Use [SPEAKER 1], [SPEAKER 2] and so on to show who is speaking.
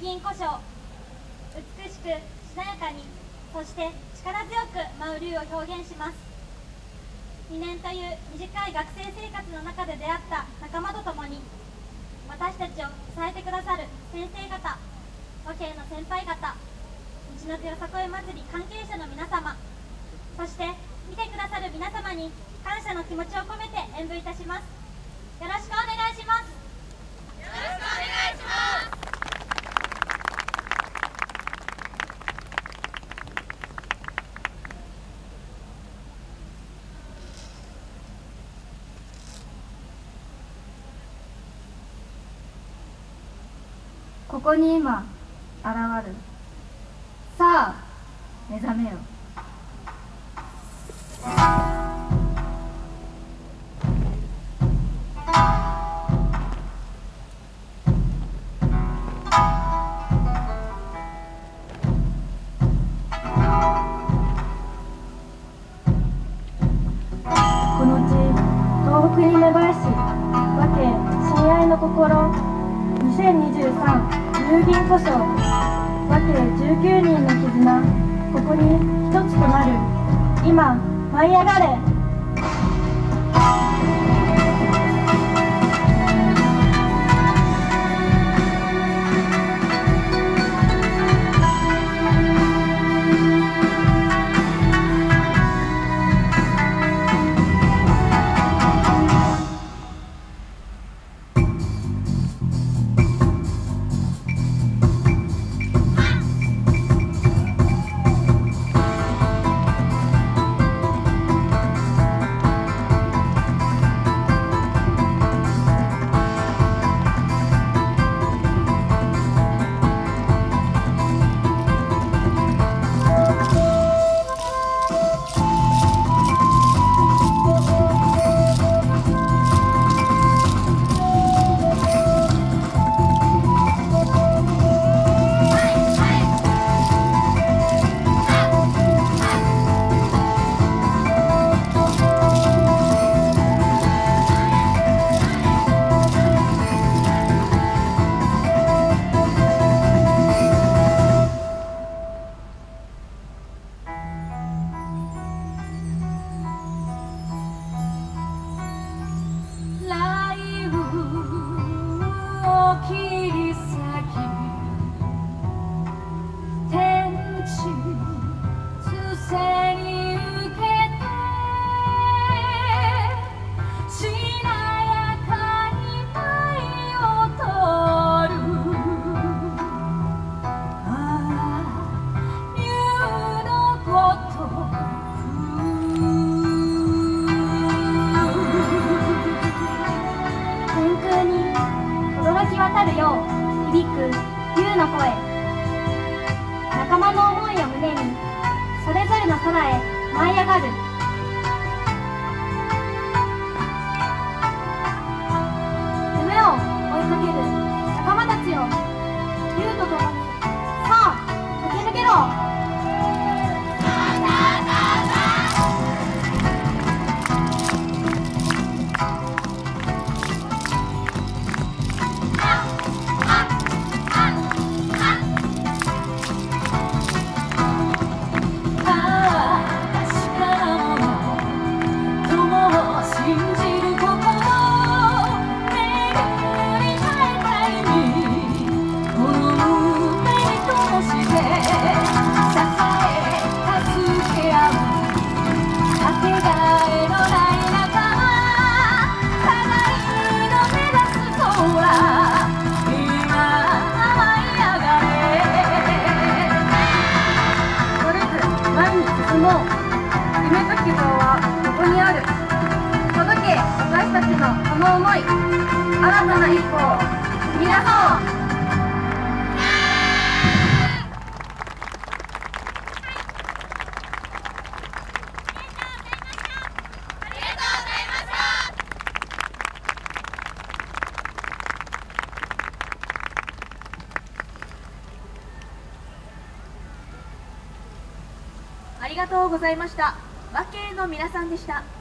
[SPEAKER 1] 銀故障。美しくしなやかに、そして力強く舞う竜を表現します。2年という短い学生生活の中で出会った仲間と共に、私たちを支えてくださる先生方、和敬の先輩方、道の手よさこい祭り関係者の皆様、そして見てくださる皆様に感謝の気持ちを込めて演舞いたします。よろしくお願いします。よろしくお願いします。
[SPEAKER 2] ここに今現る。さあ目覚めよ。この地東北に芽生えし和敬親愛の心。2023有銀故障和敬19人の絆、ここに一つとなる。今舞い上がれ。渡るよう響く竜の声。仲間の思いを胸にそれぞれの空へ舞い上がる。夢を追いかける仲間たちよ、竜と共にさあ駆け抜けろ。夢と希望はここにある。届け私たちのこの思い、新たな一歩を踏み出そう。
[SPEAKER 3] ありがとうございました。和敬の皆さんでした。